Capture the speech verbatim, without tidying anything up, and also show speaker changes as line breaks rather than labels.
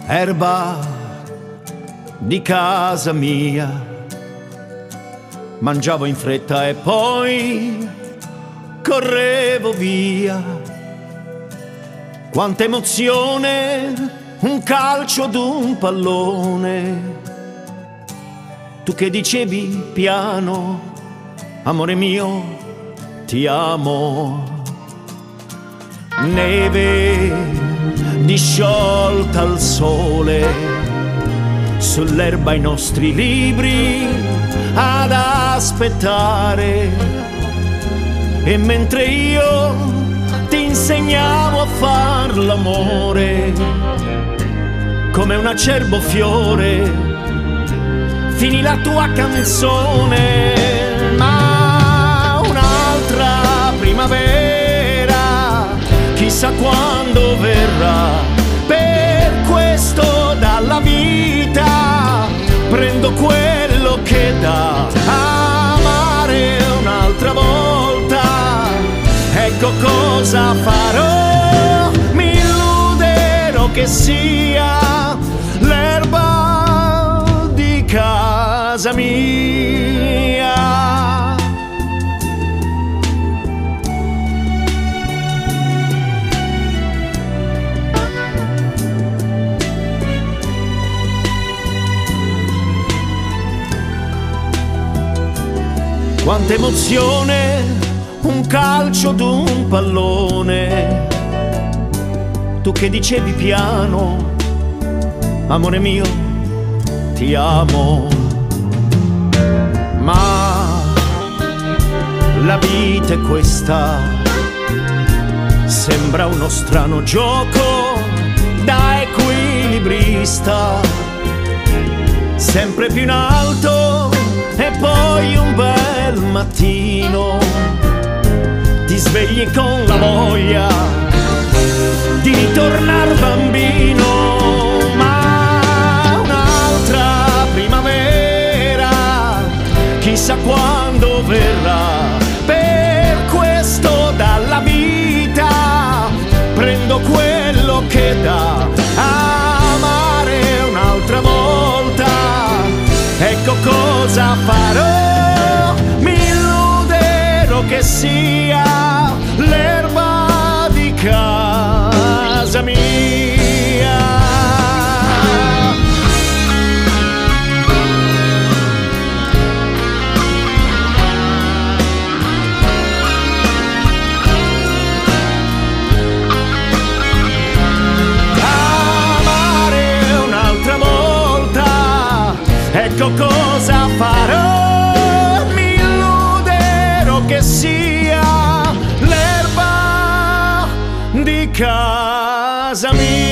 erba di casa mia, mangiavo in fretta e poi correvo via. Quanta emozione, un calcio ad un pallone. Tu che dicevi piano, amore mio, ti amo. Neve disciolta al sole, sull'erba i nostri libri ad aspettare. E mentre io ti insegnavo a far l'amore, come un acerbo fiore, finì la tua canzone. Ma un'altra primavera, chissà quando verrà. Per questo dalla vita prendo quello che dà. Amare un'altra volta, ecco cosa farò. Mi illuderò che sia l'erba di casa mia. Quanta emozione, un calcio d'un pallone. Tu che dicevi piano, amore mio, ti amo. Ma la vita è questa, sembra uno strano gioco da equilibrista, sempre più in alto e poi un bel mattino ti svegli con la voglia di ritornar bambino. Ma un'altra primavera, chissà quando verrà. Per questo dalla vita prendo quello che dà. Amare un'altra volta, ecco cosa farò. Mi illuderò che sia l'erba di casa mia. Amare un'altra volta, ecco cosa farò. Mi illuderò che sia l'erba di casa mia.